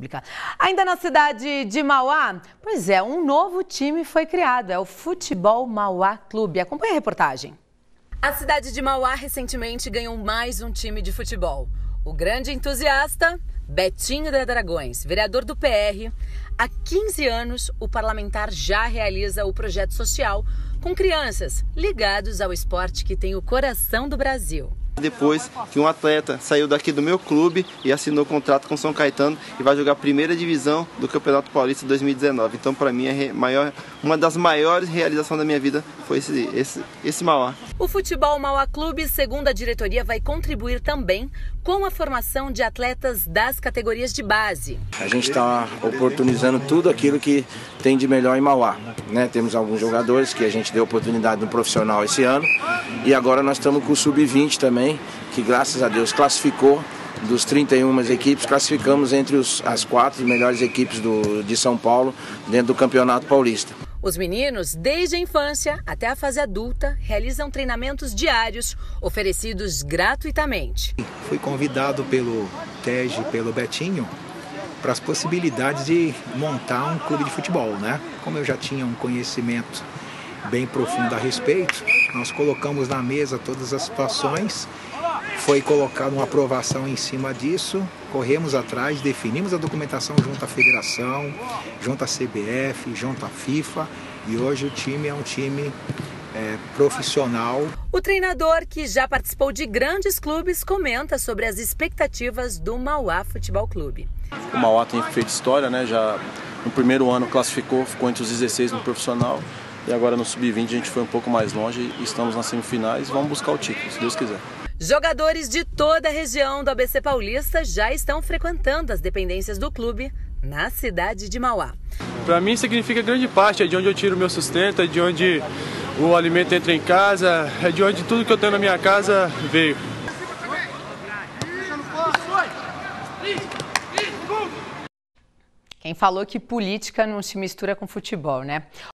Ainda na cidade de Mauá, pois é, um novo time foi criado, é o Futebol Mauá Clube. Acompanhe a reportagem. A cidade de Mauá recentemente ganhou mais um time de futebol. O grande entusiasta, Betinho da Dragões, vereador do PR. Há 15 anos, o parlamentar já realiza o projeto social com crianças ligados ao esporte que tem o coração do Brasil. Depois que um atleta saiu daqui do meu clube e assinou contrato com São Caetano e vai jogar a primeira divisão do Campeonato Paulista 2019. Então, para mim, uma das maiores realizações da minha vida foi esse Mauá. O Futebol Mauá Clube, segundo a diretoria, vai contribuir também com a formação de atletas das categorias de base. A gente está oportunizando tudo aquilo que tem de melhor em Mauá, né? Temos alguns jogadores que a gente deu oportunidade no profissional esse ano e agora nós estamos com o Sub-20 também, que graças a Deus classificou. Dos 31 equipes, classificamos entre as 4 melhores equipes de São Paulo dentro do Campeonato Paulista. Os meninos, desde a infância até a fase adulta, realizam treinamentos diários, oferecidos gratuitamente. Fui convidado pelo TEG e pelo Betinho para as possibilidades de montar um clube de futebol, né? Como eu já tinha um conhecimento bem profundo a respeito, nós colocamos na mesa todas as situações. Foi colocada uma aprovação em cima disso, corremos atrás, definimos a documentação junto à federação, junto à CBF, junto à FIFA e hoje o time é um time profissional. O treinador, que já participou de grandes clubes, comenta sobre as expectativas do Mauá Futebol Clube. O Mauá tem feito história, né? Já no primeiro ano classificou, ficou entre os 16 no profissional e agora no Sub-20 a gente foi um pouco mais longe e estamos nas semifinais e vamos buscar o título, se Deus quiser. Jogadores de toda a região do ABC Paulista já estão frequentando as dependências do clube na cidade de Mauá. Para mim significa grande parte, é de onde eu tiro o meu sustento, é de onde o alimento entra em casa, é de onde tudo que eu tenho na minha casa veio. Quem falou que política não se mistura com futebol, né?